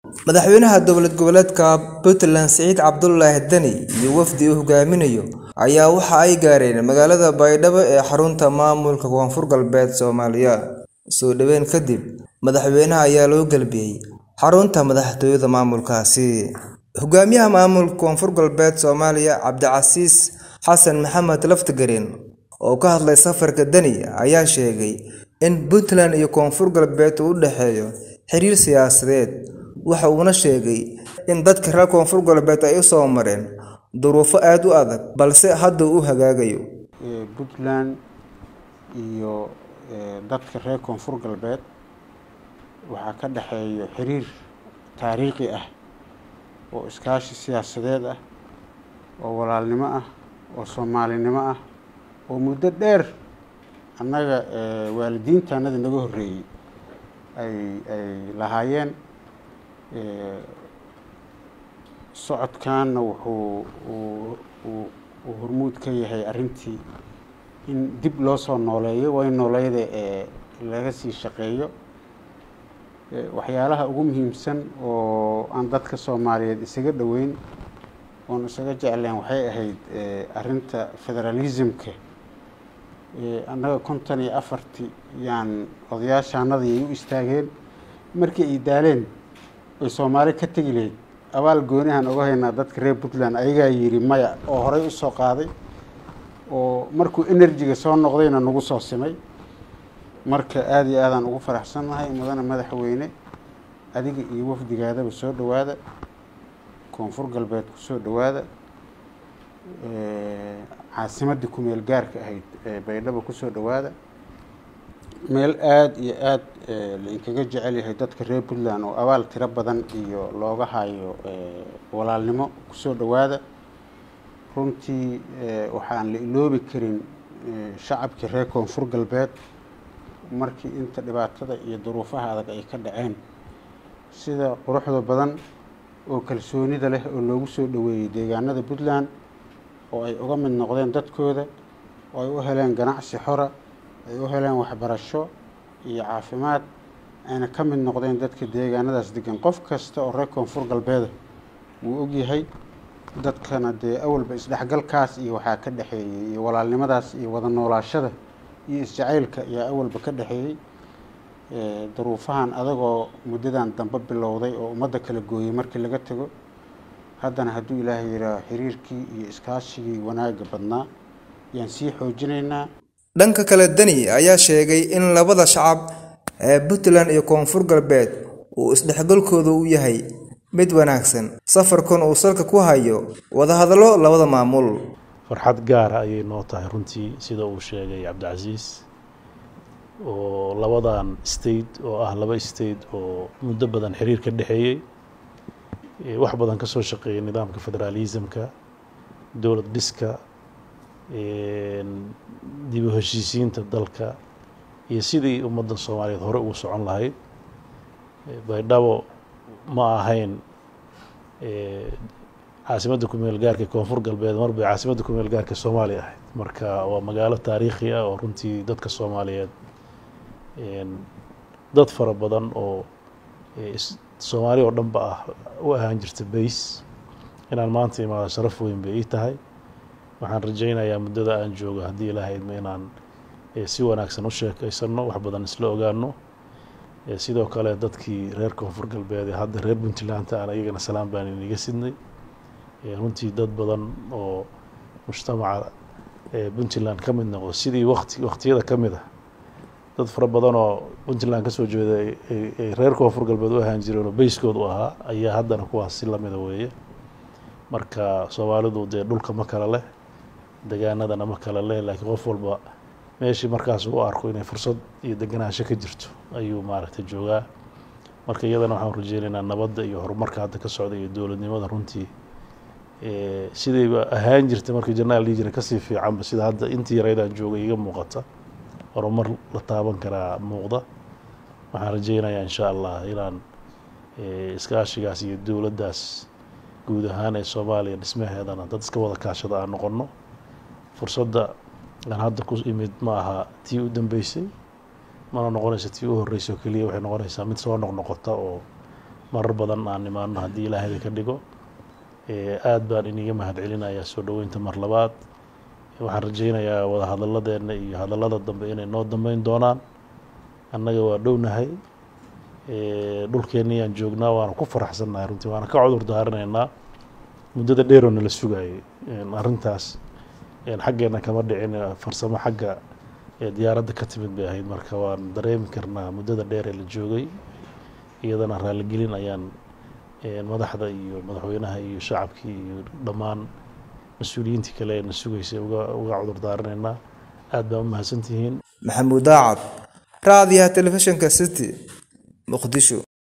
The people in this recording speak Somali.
madaxweynaha dowlad goboleedka Puntland Saciid Cabdullaahi Dani iyo wafdi uu hogaaminayo ayaa waxa ay gaareen magaalada Baydhabo ee xarunta maamulka Koonfur Galbeed Soomaaliya. Soo dhaweyn kadib, madaxweynaha ayaa loo galbiyay xarunta madaxtooyada maamulkaasi. Hogaamiyaha maamulka Koonfur Galbeed Soomaaliya Cabdicasiis Xasan Maxamed Laftagareen oo ka hadlay safarka Dani ayaa sheegay in Puntland iyo Koonfur Galbeed u dhaxeeyo xiriir siyaasadeed. waxa uuna sheegay in dadka reer Koonfur Galbeed ay u soo mareen duruufo aad u adag balse hadda uu hagaagayo. Puntland iyo dadka reer Koonfur Galbeed waxa ka dhaxeeyo xiriir taariikhi ah oo iskaashi siyaasadeed ah oo walaalnimo ah oo Soomaalinimo ah oo muddo dheer annaga waalidiintaanada naga horreeyay ay lahaayeen. socodkaana wuxuu hormuud ka yahay arintii in dib loo soo nooleeyo way nooleeyada laga sii shaqeeyo waxyaalaha ugu muhiimsan oo aan dadka Soomaaliyeed isaga dhaweyn oo isaga jecleen waxay ahayd arinta federalismka annaga 54 yaan odayaashaanadii u istaageen markii ay daaleen oo Soomaali ka tagilay abaal goonihan uga haynaa dadka reer Puntland ayaga yiri maya oo horay u soo qaaday oo markuu energy-ga soo noqdayna nagu soo simay marka aad iyo aad aan ugu faraxsanahay mudana madaxweyne adiga iyo wafdigaadaba soo dhawaada Koonfur Galbeed ku soo dhawaada caasimadda ku meel gaarka ahayd Baydhabo ku soo dhawaada meel aad iyo aad inkaga jecel yahay dadka reer Puntland oo abaal tiro badan iyo looga hayo walaalnimo ku soo dhawaada runtii waxaan la iloobi karin shacabka reer Koonfur Galbeed markii inta dhibaatada iyo duruufaha adag ay ka dhaceen sida quruxda badan oo kalsoonida leh oo loogu soo dhaweeyay deegaanada Puntland oo ay uga mid noqdeen dadkooda oo ay u heleen ganacsi xora ay u heleen waxbarasho iyo caafimaad ayna ka mid noqdeen dadka deegaanadaas degan qof kasta oo reer Koonfur Galbeed wuu og yahay dadkana dee awalba isdhexgalkaas iyo waxa ka dhaxeeyay iyo walaalnimadaas iyo wada noolaashada iyo isjacaylka ayaa awalba ka dhaxeeyay duruufahan adagoo muddadan dambe bilowday oo ummadda kala gooyay markii laga tago haddana hadduu Ilaahay yiraahdo xiriirkii iyo iskaashigii wanaaga badnaa yaan sii xoojinaynaa. dhanka kale Dani ayaa sheegay in labada shacab ee Puntland iyo Koonfur Galbeed uu isdhexgalkooda u yahay mid wanaagsan safarkan uu salka ku hayo wada hadallo labada maamul farxad gaar ah ayay noo tahay runtii sida uu sheegay Cabdicasiis oo labadan state oo ah laba state oo muddo badan xiriir ka dhaxeeyay wax badan ka soo shaqeeyay nidaamka federalismka dawlad dhiska dib u heshiisiinta dalka iyo sidii ummadda Soomaaliyeed hore ugu socon lahayd Baydhabo ma ahayn caasimadda ku meel gaarka Koonfur Galbeed marba caasimadda ku meel gaarka Soomaaliya ahayd marka waa magaalo taariikhi ah oo runtii dadka Soomaaliyeed dad fara badan oo Soomaaliya oo dhanba ah u ahaan jirtay base inaan maanta imaado sharaf weyn bay tahay waxaan rajaynayaa muddada aan joogo haddii Ilaahay ma inaan si wanaagsan u sheekaysano wax badan isla ogaano sidoo kale dadkii reer Koonfur Galbeed hadda reer Puntland aan ayagana salaam baan inaga sidnay runtii dad badan oo mujtamaca Puntland ka mid noqdo sidii waqtiyada ka mid ah dad fara badan oo Puntland ka soo jeeday reer Koonfur Galbeed u ahaan jireen oo bayskoodu ahaa ayaa haddana kuwaas si lamid ah weeye marka Soomaalidu dee dhulka ma kala leh deegaanadana ma kala leh laakiin qof walba meeshii markaas uu arko inay fursad iyo deganaansho ka jirto ayuu maaragtay joogaa marka iyadana waxaan rajaynaynaa nabadda iyo horumarka hadda ka socda iyo dawladnimada runtii sidii ahaan jirtay markii janaal liijira ka sii fiicanba sida hadda intii yareydaan joogay iga muuqata horumar la taaban karaa muuqda waxaan rajaynayaa insha Allah inaan iskaashigaas iyo dawladdaas guud ahaan ee Soomaaliya dhismaheedana dad iska wada kaashada aan noqono fursadda aan hadda ku imid ma aha tii u dambeysay mana noqonaysa tii u horreysay kaliya waxay noqonaysaa mid soo noqnoqota oo marar badan aan imaano haddii ilaahay ka dhigo aad baan iniga mahadcelinayaa soo dhaweynta mar labaad waxaan rajaynayaa wada hadalladeena iyo hadallada dambe inay noo dambeyn doonaan annaga waa dhownahay dhulkeennii aan joognaa waana ku faraxsannahay runtii waana ka cudur daaranaynaa muddada dheer oo nala sugayay arrintaas xaggeena kama dhicin farsamo xagga diyaaradda ka timid bay ahayd marka waan dareemi karnaa muddada dheer ee la joogay iyadana raaligelin ayaan madaxda iyo madaxweynaha iyo shacabkii iyo dhammaan mas-uuliyiintii kale ee na sugaysay uga cudur daaranaynaa aad baa u mahadsantihiin maxamuud daacad raadiyaha telefishinka city muqdisho